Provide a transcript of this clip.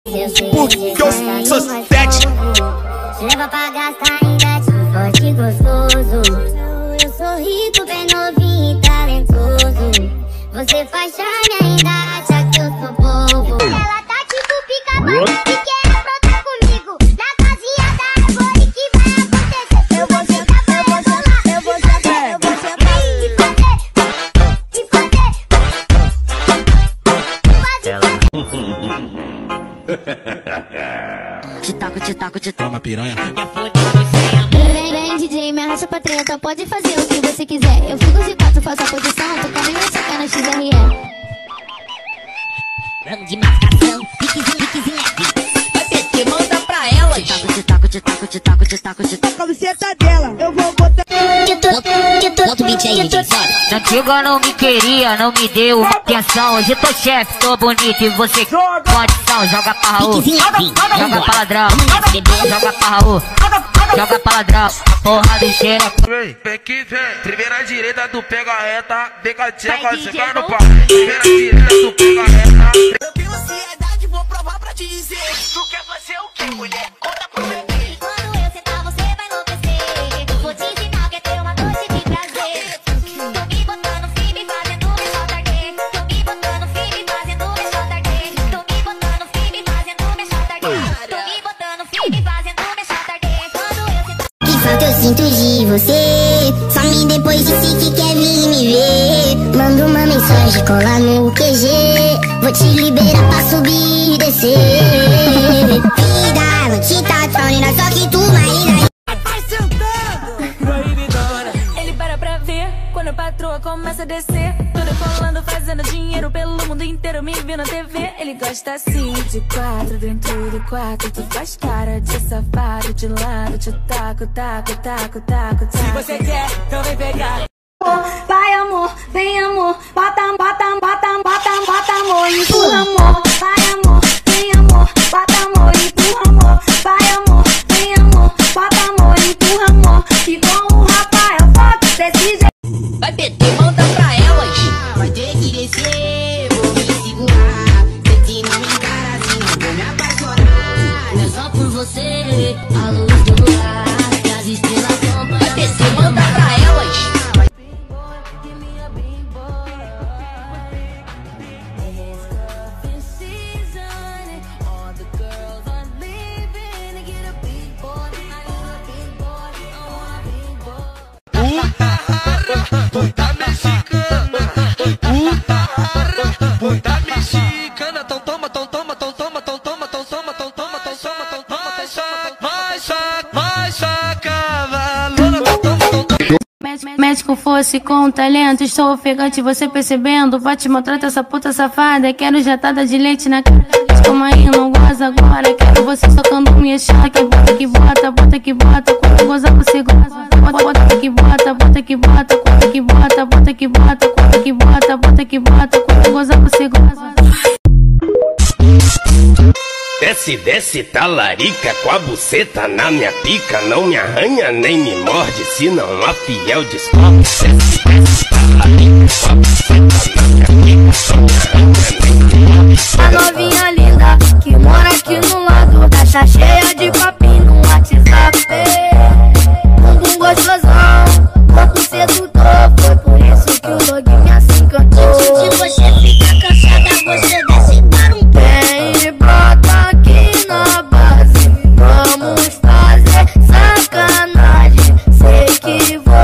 Porque eu sou sete. Leva pra gastar ainda de forte e gostoso. Eu sou rico, bem novinho e talentoso. Você faz charme ainda acha que eu sou bobo. Ela tá tipo pica-pau e quer aprontar comigo. Na casinha da árvore que vai acontecer. Eu vou sentar, eu vou sentar, eu vou sentar, eu vou sentar e fazer. Te taco, te taco, te taco. Toma piranha. Vem DJ, me arrasta pra treta. Pode fazer o que você quiser. Eu fico de quatro, faço a posição. Tô com minha saca na XRE. Plano de marcação, piquezinho leve. Vai PT, manda pra elas. Te taco, te taco, te taco, te taco, te taco. A camiseta dela, eu vou botar. Bota o beat aí, DJ, sobe. Antiga não me queria, não me deu atenção. Hoje tô chefe, tô bonito e você condição. Joga pra Raul, joga pra ladrão, joga pra Raul, joga pra ladrão. Porra do cheiro. Vem que vem, primeira direita tu pega a reta, vem com a tcheca, chegar no pau. Primeira direita tu pega a reta. Eu tenho ansiedade, vou provar pra te dizer. Tu quer fazer o que, mulher? Conta pra mim. Quando eu sentar, você vai enlouquecer. Vou te ensinar que é ter uma noite de prazer. Tô me botando firme, fazendo me soltar arder. Tô me botando firme, fazendo me soltar arder. Tô me botando firme, fazendo me soltar arder. Tô me botando firme, fazendo me soltar arder. Quando eu sentar. Que falta eu sinto de você. Some depois disse que quer vir me ver. Manda uma mensagem, cola no QG. Vou te liberar pra subir e descer. Vida, vou te dar fauna, só que tu marina. Ele para pra ver quando a patroa começa a descer. Toda colando, fazendo dinheiro pelo mundo inteiro, me vê na TV. Ele gosta assim, de quatro, dentro do quarto. Tu faz cara de safado, de lado, te taco, taco, taco, taco, taco. Se você quer, então vem pegar. Vai amor, vem amor, bota, bota, bota, bota, bota amor, empurra amor. Vai amor, vem amor, bota amor, empurra amor. Vai amor, vem amor, bota amor, empurra amor. E com o Rafael Fox desse jeito. Vai PT, manda pra elas. Vai ter que descer, vou me segurar. Se não me encara assim, não vou me apaixonar. Não é só por você, a luz do luar e as estrelas são. Vai PT, manda pra elas. Puta mexicana, puta mexicana, tão toma, tão toma, tão toma, tão toma, tão toma, tão toma, tão toma, tão toma, vai cavalona, tão toma, tão toma. Médico fosse com talento, estou ofegante, você percebendo? Vai te maltrata essa puta safada, quero jatada de leite na cara. Calma aí, não goza agora, quero você socando minha chata. Que bota, que bota, bota que bota, quando gozar você goza. Bota que bota, bota que bota, bota que bota, bota que bota, bota que bota, bota que bota, quando gozar você goza. Desce, desce, talarica, com a buceta na minha pica. Não me arranha nem me morde, se não a fiel descobre. Desce, desce, talarica, com a buceta na minha pica. Não me arranha nem me morde. A novinha linda, que mora aqui no lado, caixa cheia de papinho no WhatsApp. Bumbum gostosão, corpo sedutor, foi por isso que o doguinho assim cantou. Se você fica cansada, você desce para um pé. Vem e brota aqui na base, vamos fazer sacanagem. Sei que você